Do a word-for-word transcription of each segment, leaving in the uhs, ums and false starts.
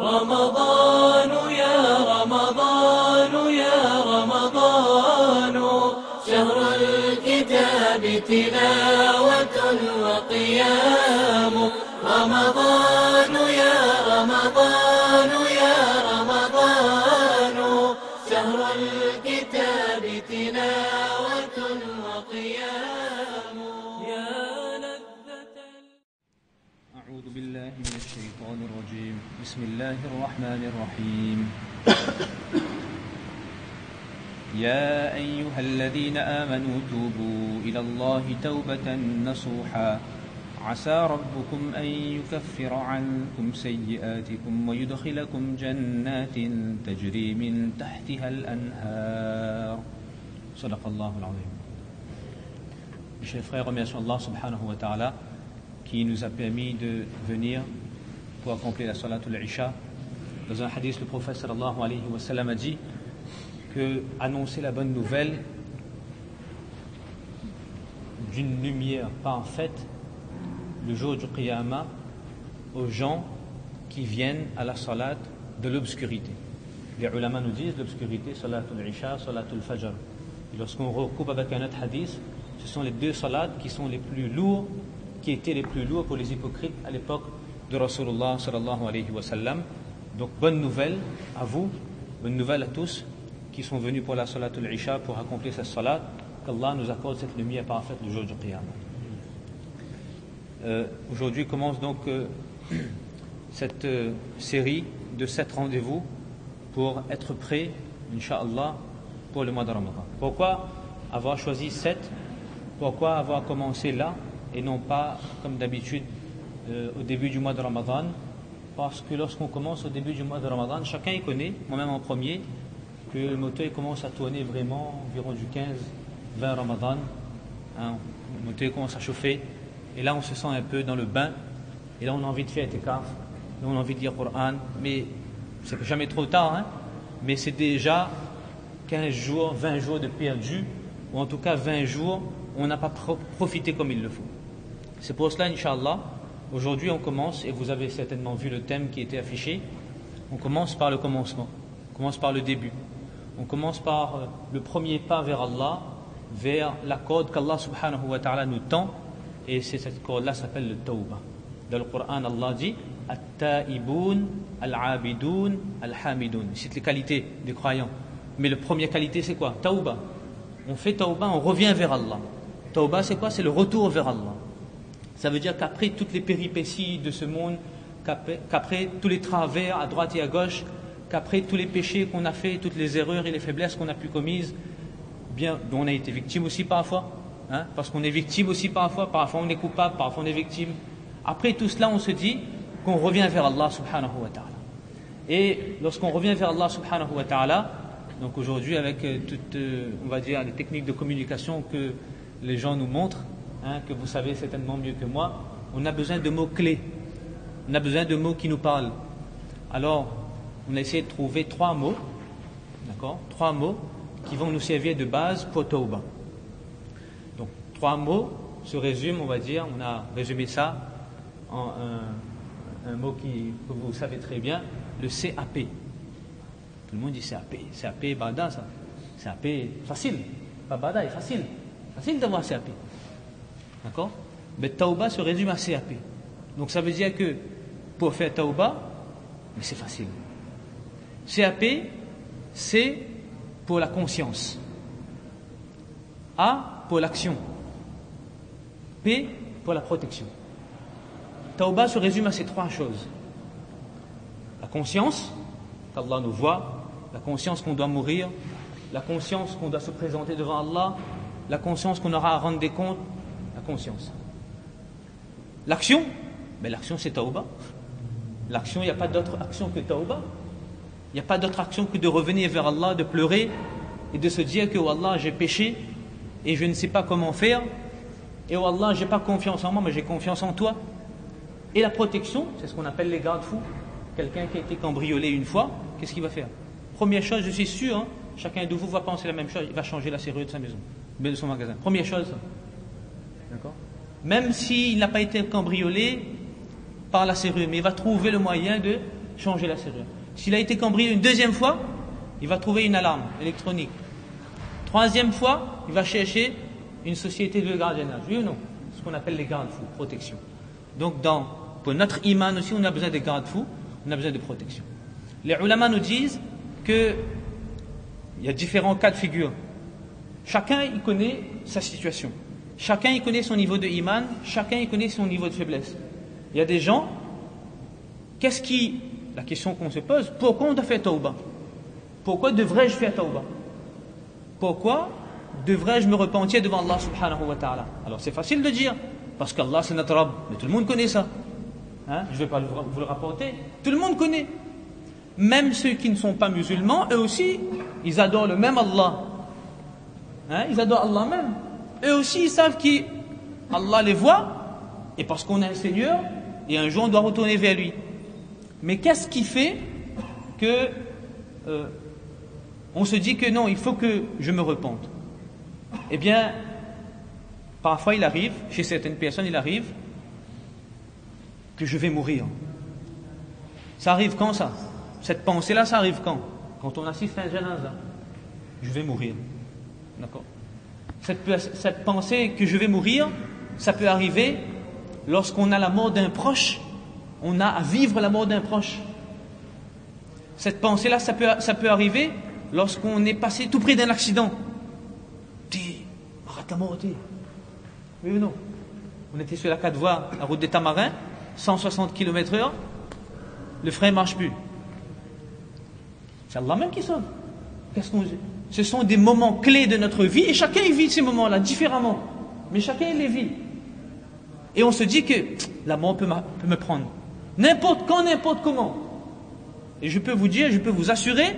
رمضان يا رمضان يا رمضان شهر الكتاب تلاوة وقيام رمضان يا رمضان يا رمضان شهر الكتاب تلاوة وقيام يا لذة. أعوذ بالله من الشيطان الرجيم. بسم الله الرحمن الرحيم. يا أيها الذين آمنوا توبوا إلى الله توبة نصوحا عسى ربكم أن يكفر عنكم سيئاتكم ويدخلكم جنات تجري من تحتها الأنهار. صدق الله العظيم. Mes chers frères, remercions Allah subhanahu wa ta'ala qui nous a permis de venir pour accomplir la salatul isha. Dans un hadith, le prophète sallallahu alayhi wa sallam a dit que annoncer la bonne nouvelle d'une lumière parfaite le jour du qiyamah aux gens qui viennent à la salat de l'obscurité. Les ulama nous disent l'obscurité, salatul isha, salatul fajr. Et lorsqu'on recoupe avec un autre hadith, ce sont les deux salats qui sont les plus lourds, qui étaient les plus lourds pour les hypocrites à l'époque de Rasulullah sallallahu alayhi wa sallam. Donc bonne nouvelle à vous, bonne nouvelle à tous qui sont venus pour la salatul isha pour accomplir cette salat, qu'Allah nous accorde cette lumière parfaite le jour du qiyamah. Euh, aujourd'hui commence donc euh, cette euh, série de sept rendez-vous pour être prêt, Inch'Allah, pour le mois de Ramadan. Pourquoi avoir choisi sept? Pourquoi avoir commencé là et non pas comme d'habitude euh, au début du mois de Ramadan? Parce que lorsqu'on commence au début du mois de Ramadan, chacun y connaît, moi-même en premier, que le moteur commence à tourner vraiment environ du quinze vingt Ramadan. Hein, le moteur commence à chauffer et là on se sent un peu dans le bain et là on a envie de faire itikaf, là on a envie de lire Coran, mais c'est jamais trop tard, hein, mais c'est déjà quinze jours, vingt jours de perdu, ou en tout cas vingt jours où on n'a pas pro- profité comme il le faut. C'est pour cela, Inch'Allah, aujourd'hui on commence, et vous avez certainement vu le thème qui était affiché, on commence par le commencement, on commence par le début, on commence par euh, le premier pas vers Allah, vers la corde qu'Allah subhanahu wa ta'ala nous tend, et c'est cette corde-là s'appelle le tawbah. Dans le Coran, Allah dit At-Ta'iboun, Al-Abidoun, Al-Hamidoun. C'est les qualités des croyants. Mais la première qualité, c'est quoi? Tawbah. On fait tawbah, on revient vers Allah. Tawbah, c'est quoi? C'est le retour vers Allah. Ça veut dire qu'après toutes les péripéties de ce monde, qu'après, qu'après tous les travers à droite et à gauche, qu'après tous les péchés qu'on a fait, toutes les erreurs et les faiblesses qu'on a pu commises, bien, dont on a été victime aussi parfois, hein, parce qu'on est victime aussi parfois, parfois on est coupable, parfois on est victime. Après tout cela, on se dit qu'on revient vers Allah subhanahu wa ta'ala. Et lorsqu'on revient vers Allah subhanahu wa ta'ala, donc aujourd'hui avec euh, toutes, euh, on va dire, les techniques de communication que les gens nous montrent, hein, que vous savez certainement mieux que moi, on a besoin de mots clés, on a besoin de mots qui nous parlent. Alors, on a essayé de trouver trois mots, d'accord, trois mots qui vont nous servir de base pour Tawbah. Donc, trois mots se résument, on va dire, on a résumé ça en un, un mot qui, que vous savez très bien, le C A P. Tout le monde dit C A P. C A P, bada, ça. C A P, facile. Pas bada, est facile. Facile d'avoir C A P. D'accord? Mais Tawbah se résume à C A P. Donc ça veut dire que pour faire Tawbah, mais c'est facile. C A P, c'est pour la conscience. A pour l'action. P pour la protection. Tawbah se résume à ces trois choses. La conscience, qu'Allah nous voit, la conscience qu'on doit mourir, la conscience qu'on doit se présenter devant Allah, la conscience qu'on aura à rendre des comptes, la conscience. L'action, ben l'action c'est Tawbah. L'action, il n'y a pas d'autre action que Tawbah. Il n'y a pas d'autre action que de revenir vers Allah, de pleurer et de se dire que oh Allah, j'ai péché et je ne sais pas comment faire. Et oh Allah, je n'ai pas confiance en moi, mais j'ai confiance en toi. Et la protection, c'est ce qu'on appelle les garde-fous. Quelqu'un qui a été cambriolé une fois, qu'est-ce qu'il va faire? Première chose, je suis sûr, hein, chacun de vous va penser la même chose, il va changer la serrure de sa maison, de son magasin. Première chose. D'accord? Même s'il n'a pas été cambriolé par la serrure, mais il va trouver le moyen de changer la serrure. S'il a été cambriolé une deuxième fois, il va trouver une alarme électronique. Troisième fois, il va chercher une société de gardiennage. Oui ou non? Ce qu'on appelle les garde-fous, protection. Donc dans, pour notre iman aussi, on a besoin de garde-fous, on a besoin de protection. Les ulama nous disent que il y a différents cas de figure. Chacun il connaît sa situation. Chacun il connaît son niveau de iman, chacun il connaît son niveau de faiblesse. Il y a des gens, qu'est-ce qui, la question qu'on se pose, pourquoi on doit faire tawbah? Pourquoi devrais-je faire tawbah? Pourquoi devrais-je me repentir devant Allah subhanahu wa ta'ala? Alors c'est facile de dire, parce qu'Allah c'est notre Rabb, mais tout le monde connaît ça. Hein? Je ne vais pas vous le rapporter. Tout le monde connaît. Même ceux qui ne sont pas musulmans, eux aussi, ils adorent le même Allah. Hein? Ils adorent Allah même. Eux aussi, ils savent qu'Allah les voit, et parce qu'on a un Seigneur, et un jour on doit retourner vers lui. Mais qu'est-ce qui fait que euh, on se dit que non, il faut que je me repente? Eh bien, parfois il arrive, chez certaines personnes, il arrive que je vais mourir. Ça arrive quand ça? Cette pensée-là, ça arrive quand? Quand on assiste à un janaza. Je vais mourir. D'accord? Cette, cette pensée que je vais mourir, ça peut arriver lorsqu'on a la mort d'un proche, on a à vivre la mort d'un proche. Cette pensée-là, ça peut, ça peut arriver lorsqu'on est passé tout près d'un accident. T'es ratamorté. Oui ou non? On était sur la quatre voies, la route des Tamarins, cent soixante kilomètres heure, le frein ne marche plus. C'est Allah même qui sauve. Qu'est-ce qu'on dit? Ce sont des moments clés de notre vie et chacun y vit ces moments-là différemment. Mais chacun les vit. Et on se dit que la mort peut, peut me prendre. N'importe quand, n'importe comment. Et je peux vous dire, je peux vous assurer,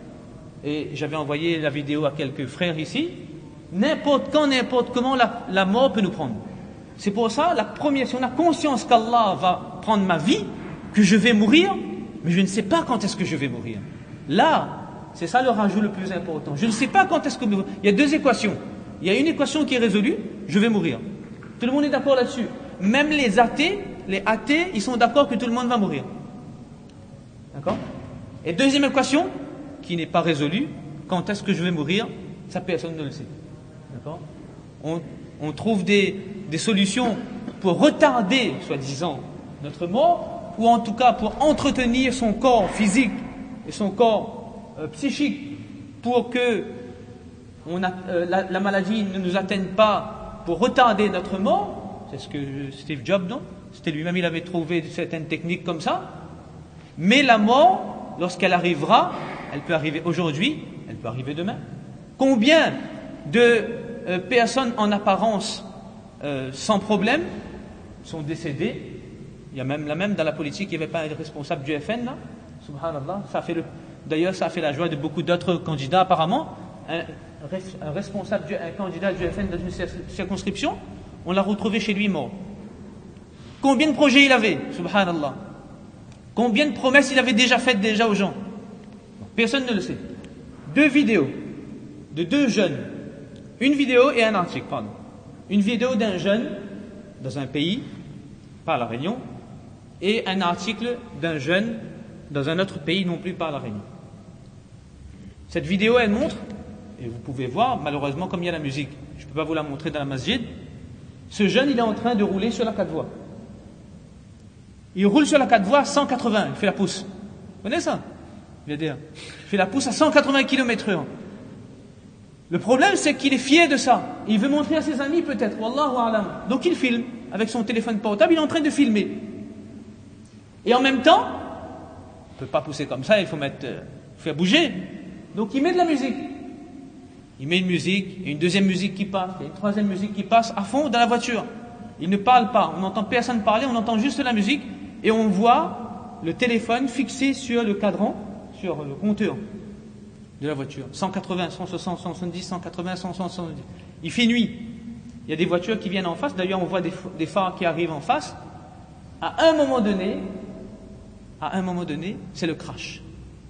et j'avais envoyé la vidéo à quelques frères ici, n'importe quand, n'importe comment, la, la mort peut nous prendre. C'est pour ça, la première, si on a conscience qu'Allah va prendre ma vie, que je vais mourir, mais je ne sais pas quand est-ce que je vais mourir. Là, c'est ça le rajout le plus important. Je ne sais pas quand est-ce que... Il y a deux équations. Il y a une équation qui est résolue, je vais mourir. Tout le monde est d'accord là-dessus. Même les athées, les athées, ils sont d'accord que tout le monde va mourir. D'accord? Et deuxième équation, qui n'est pas résolue, quand est-ce que je vais mourir, ça personne ne le sait. D'accord? On, on trouve des, des solutions pour retarder, soi-disant, notre mort, ou en tout cas pour entretenir son corps physique et son corps euh, psychique, pour que on a, euh, la, la maladie ne nous atteigne pas, pour retarder notre mort. C'est ce que Steve Jobs, non? C'était lui-même, il avait trouvé certaines techniques comme ça. Mais la mort, lorsqu'elle arrivera, elle peut arriver aujourd'hui, elle peut arriver demain. Combien de euh, personnes en apparence euh, sans problème sont décédées? Il y a même, là même dans la politique, il n'y avait pas un responsable du F N, là. Subhanallah. Ça a fait le, d'ailleurs, ça a fait la joie de beaucoup d'autres candidats, apparemment. Un, un responsable, du, un candidat du F N dans une circonscription, on l'a retrouvé chez lui mort. Combien de projets il avait? Subhanallah. Combien de promesses il avait déjà faites déjà aux gens? Personne ne le sait. Deux vidéos de deux jeunes. Une vidéo et un article, pardon. Une vidéo d'un jeune dans un pays, pas à La Réunion, et un article d'un jeune dans un autre pays non plus pas à La Réunion. Cette vidéo, elle montre, et vous pouvez voir, malheureusement, comme il y a la musique, je ne peux pas vous la montrer dans la masjid, ce jeune, il est en train de rouler sur la quatre voies. Il roule sur la quatre voies à cent quatre-vingts, il fait la pousse. Vous connaissez ça? Il fait la pousse à cent quatre-vingts kilomètres heure. Le problème, c'est qu'il est fier de ça. Il veut montrer à ses amis peut-être. Wallahu a'lam. Donc il filme. Avec son téléphone portable, il est en train de filmer. Et en même temps, on ne peut pas pousser comme ça, il faut mettre, euh, faire bouger. Donc il met de la musique. Il met une musique, et une deuxième musique qui passe, et une troisième musique qui passe à fond dans la voiture. Il ne parle pas, on n'entend personne parler, on entend juste la musique, et on voit le téléphone fixé sur le cadran, sur le compteur de la voiture. cent quatre-vingts, cent soixante, cent soixante-dix, cent quatre-vingts, cent soixante-dix. Il fait nuit. Il y a des voitures qui viennent en face. D'ailleurs, on voit des, des phares qui arrivent en face. À un moment donné, à un moment donné, c'est le crash.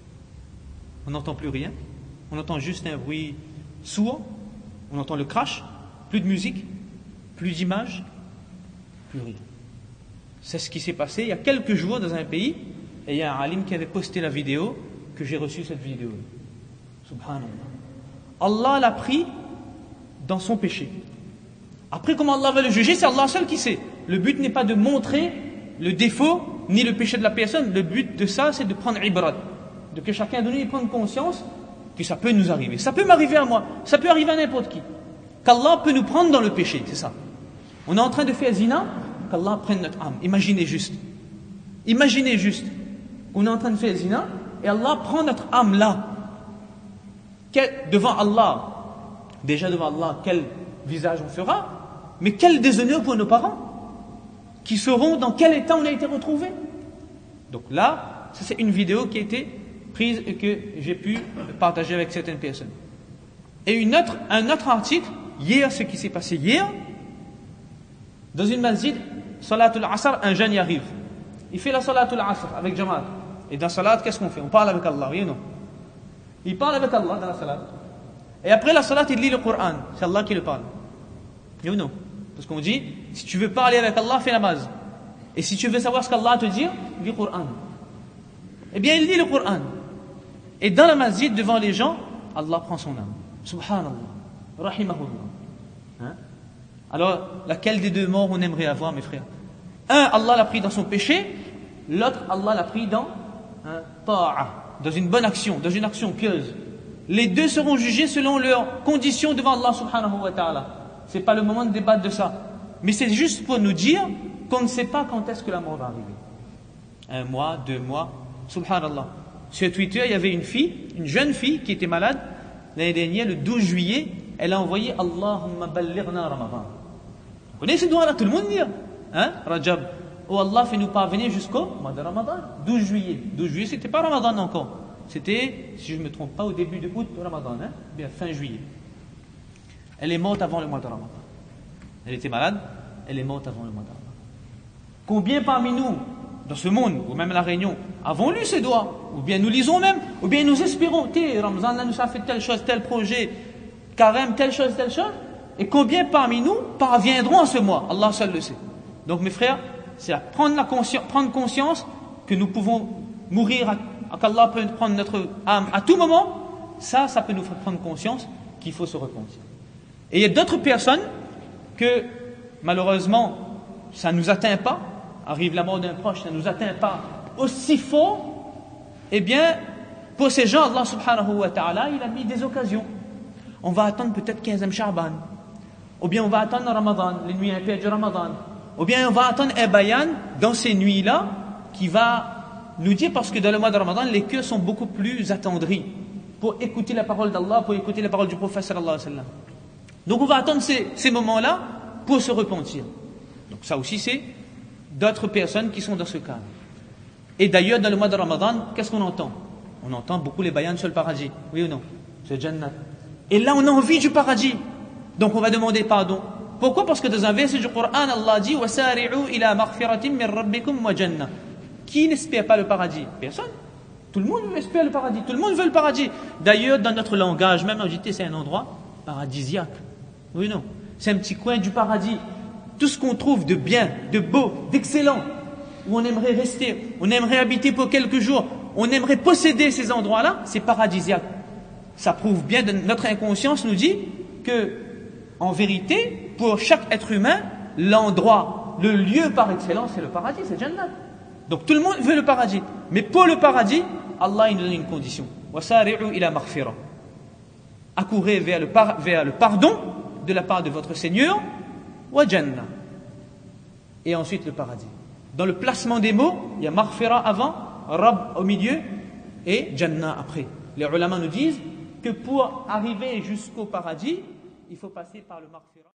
On n'entend plus rien. On entend juste un bruit sourd. On entend le crash. Plus de musique, plus d'images, plus rien. C'est ce qui s'est passé il y a quelques jours dans un pays. et il y a un alim qui avait posté la vidéo, que j'ai reçu cette vidéo. Subhanallah. Allah l'a pris dans son péché. Après, comment Allah va le juger, c'est Allah seul qui sait. Le but n'est pas de montrer le défaut, ni le péché de la personne. Le but de ça, c'est de prendre ibrat. De que chacun de nous prenne conscience que ça peut nous arriver. Ça peut m'arriver à moi, ça peut arriver à n'importe qui. Qu'Allah peut nous prendre dans le péché, c'est ça. On est en train de faire zina, qu'Allah prenne notre âme. Imaginez juste. Imaginez juste qu'on est en train de faire zina et Allah prend notre âme là. Quel, devant Allah, déjà devant Allah, quel visage on fera, mais quel déshonneur pour nos parents qui sauront dans quel état on a été retrouvés. Donc là, ça c'est une vidéo qui a été prise et que j'ai pu partager avec certaines personnes. Et une autre, un autre article, hier, ce qui s'est passé hier, dans une masjid, Salatul Asr, un jeune y arrive. Il fait la Salatul Asr avec Jamaat. Et dans la Salat, qu'est-ce qu'on fait? On parle avec Allah, oui ou non? Il parle avec Allah dans la Salat. Et après la Salat, il lit le Coran. C'est Allah qui le parle. Oui ou non? Parce qu'on dit, si tu veux parler avec Allah, fais namaz. Et si tu veux savoir ce qu'Allah te dit, lis le Coran. Eh bien, il lit le Coran. Et dans la masjid, devant les gens, Allah prend son âme. Subhanallah. Rahimahullah. Hein? Alors, laquelle des deux morts on aimerait avoir, mes frères? Un, Allah l'a pris dans son péché. L'autre, Allah l'a pris dans un ta'a, dans une bonne action, dans une action pieuse. Les deux seront jugés selon leurs conditions devant Allah subhanahu wa ta'ala. Ce n'est pas le moment de débattre de ça. Mais c'est juste pour nous dire qu'on ne sait pas quand est-ce que la mort va arriver. Un mois, deux mois, subhanallah. Sur Twitter, il y avait une fille, une jeune fille qui était malade. L'année dernière, le douze juillet, elle a envoyé Allahumma ballighna Ramadan. Vous connaissez ce doigt-là, tout le monde dit. Hein? Rajab. Oh Allah, fais-nous parvenir jusqu'au mois de Ramadan. douze juillet. douze juillet, c'était pas Ramadan encore. C'était, si je ne me trompe pas, au début de août de Ramadan. Hein? Bien, fin juillet. Elle est morte avant le mois de Ramadan. Elle était malade, elle est morte avant le mois de Ramadan. Combien parmi nous, dans ce monde, ou même à la Réunion, avons lu ces doigts? Ou bien nous lisons même, ou bien nous espérons, t'es, Ramzan, là, nous a fait telle chose, tel projet, carême, telle chose, telle chose. Et combien parmi nous parviendront à ce mois? Allah seul le sait. Donc mes frères, c'est à prendre, la conscience, prendre conscience que nous pouvons mourir, à, à qu'Allah peut prendre notre âme à tout moment. Ça, ça peut nous faire prendre conscience qu'il faut se repentir. Et il y a d'autres personnes que, malheureusement, ça ne nous atteint pas. Arrive la mort d'un proche, ça ne nous atteint pas aussi fort. Eh bien, pour ces gens, Allah subhanahu wa ta'ala, il a mis des occasions. On va attendre peut-être quinzième Sha'ban. Ou bien on va attendre Ramadan, les nuits impaires du Ramadan. Ou bien on va attendre un bayan dans ces nuits-là qui va nous dire, parce que dans le mois de Ramadan, les cœurs sont beaucoup plus attendris pour écouter la parole d'Allah, pour écouter la parole du prophète sallallahu alayhi wa sallam. Donc on va attendre ces, ces moments-là pour se repentir. Donc ça aussi c'est d'autres personnes qui sont dans ce cadre. Et d'ailleurs dans le mois de Ramadan, qu'est-ce qu'on entend? On entend beaucoup les bayans sur le paradis, oui ou non? C'est Jannat. Et là on a envie du paradis. Donc on va demander pardon. Pourquoi? Parce que dans un verset du Coran, Allah dit وَسَارِعُوا إِلَى مَغْفِرَةٍ مِّن رَبِّكُمْ وَجَنَّةٍ. Qui n'espère pas le paradis? Personne. Tout le monde espère le paradis. Tout le monde veut le paradis. D'ailleurs, dans notre langage, même en J T, c'est un endroit paradisiaque. Oui ou non? C'est un petit coin du paradis. Tout ce qu'on trouve de bien, de beau, d'excellent, où on aimerait rester, on aimerait habiter pour quelques jours, on aimerait posséder ces endroits-là, c'est paradisiaque. Ça prouve bien, de notre inconscience nous dit que, en vérité, pour chaque être humain, l'endroit, le lieu par excellence, c'est le paradis, c'est Jannat. Donc tout le monde veut le paradis. Mais pour le paradis, Allah il nous donne une condition. وَسَارِعُوا إِلَى مَغْفِرَةٍ. Accourez vers le, par, vers le pardon de la part de votre Seigneur, وَجَنَّةٍ. Et ensuite le paradis. Dans le placement des mots, il y a maghfira avant, Rabb au milieu et Jannah après. Les ulama nous disent que pour arriver jusqu'au paradis, il faut passer par le maghfira.